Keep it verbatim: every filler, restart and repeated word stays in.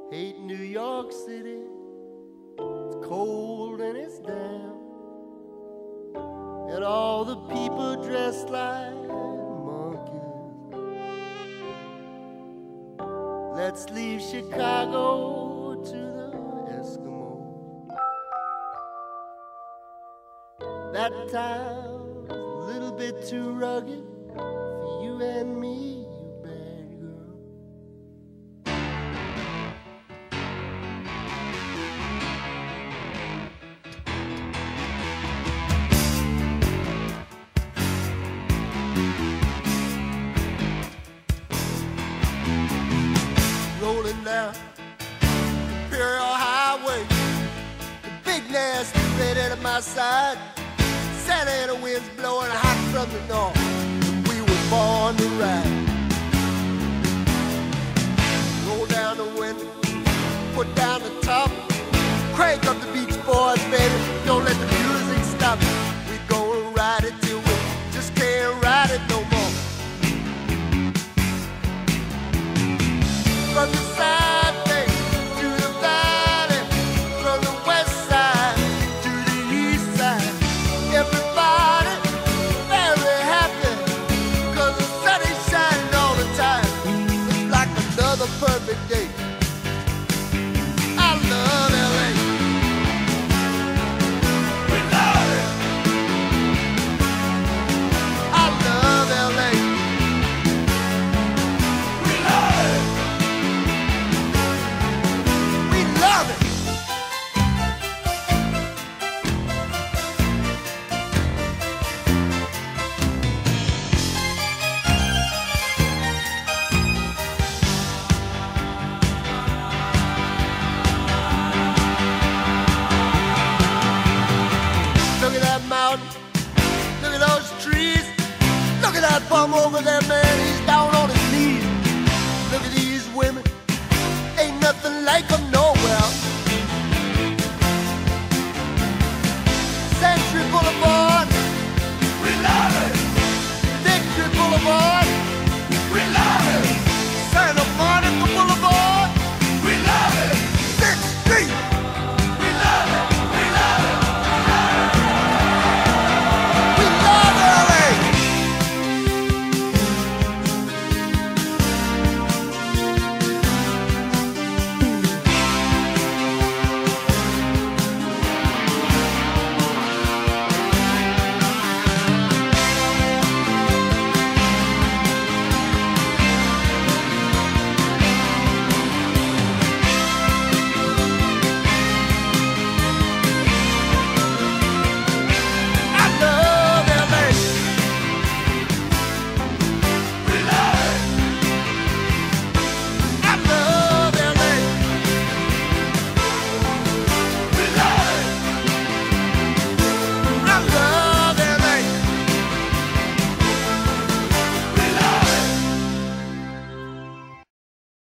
Hate New York City, it's cold and it's damp, and all the people dressed like monkeys. Let's leave Chicago to the Eskimos. That town's a little bit too rugged for you and me. Rolling down Imperial Highway, the big nasty red at my side. Santa Ana winds blowing hot from the north, and we were born to ride. Roll down the window, put down the top, crank up the Beach Boys, baby. Don't let the music stop. We gonna ride it till we just can't ride it no more. From the side bay to the valley, from the west side to the east side, everybody very happy, cause the sun is shining all the time. It's like another perfect day. I love L A. We love it. I love L A. We love it. Look at that mountain, look at those trees, look at that bum over there